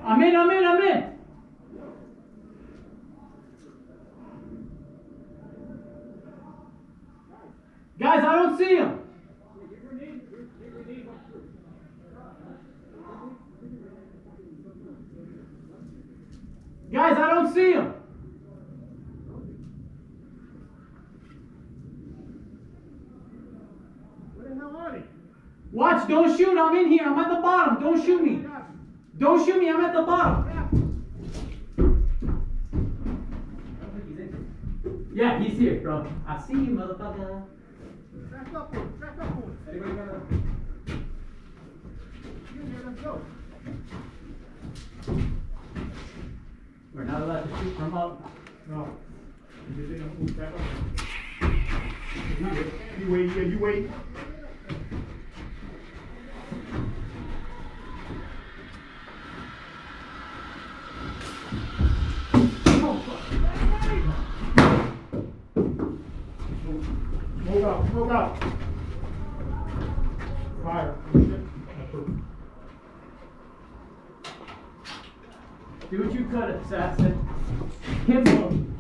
I'm in. Guys, I don't see him. Guys, I don't see him. Where the hell are they? Watch, don't shoot. I'm in here. I'm at the bottom. Don't shoot me. Don't shoot me. I'm at the bottom. Yeah, he's here, bro. I see you, motherfucker. Track up on. Anybody got a... Let's go. We're not allowed to shoot from up. No. You wait, yeah, you wait. Smoke out. Fire. Do what you could, assassin. Hit him.